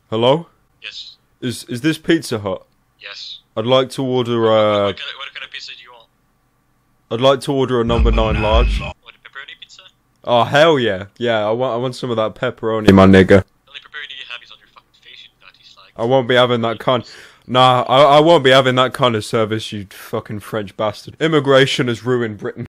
Hello? Yes. Is this Pizza Hut? Yes. I'd like to order What kind of pizza do you want? I'd like to order a number 9 large. What, a pepperoni pizza? Oh hell yeah. Yeah, I want some of that pepperoni, my nigga. The only pepperoni you have is on your fucking face, you dirty slag. I won't be having that Nah, I won't be having that kind of service, you fucking French bastard. Immigration has ruined Britain.